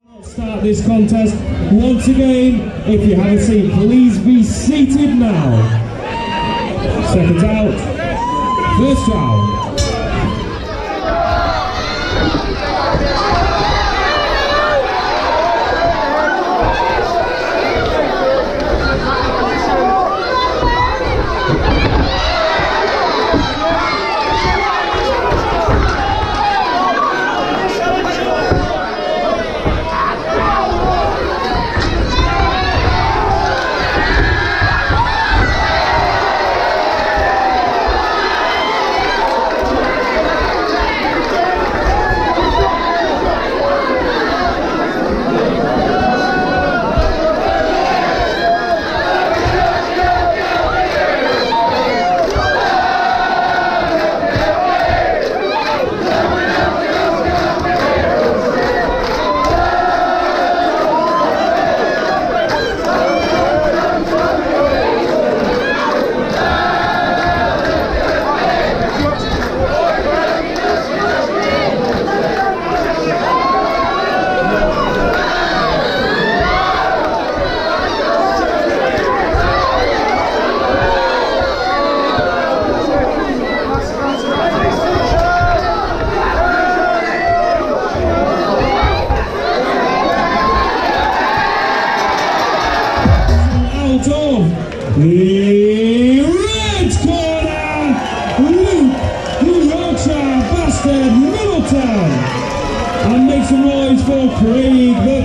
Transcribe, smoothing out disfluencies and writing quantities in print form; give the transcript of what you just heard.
Start this contest once again. If you have a seat, please be seated now. Seconds out. First round. The red corner, Luke, the Yorkshire bastard Middleton, and make some noise for Craig the